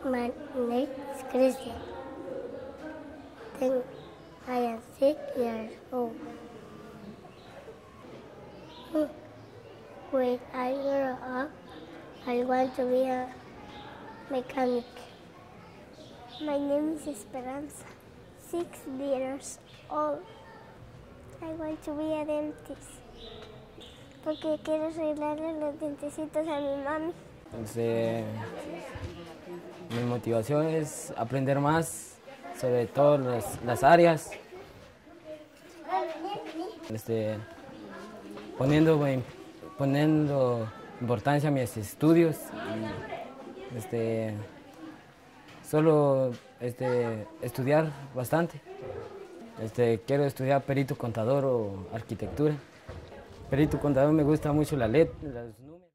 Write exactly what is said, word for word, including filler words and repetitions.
My name is Christian. Then I am six years old. When I grow up, I want to be a mechanic. My name is Esperanza, six years old. I want to be a dentist, porque quiero arreglarle los dientecitos a mi mami. Entonces, mi motivación es aprender más sobre todas las, las áreas, este, poniendo, poniendo importancia a mis estudios, y, este, solo este, estudiar bastante. Este, quiero estudiar perito contador o arquitectura. Perito contador me gusta mucho la letra, los números.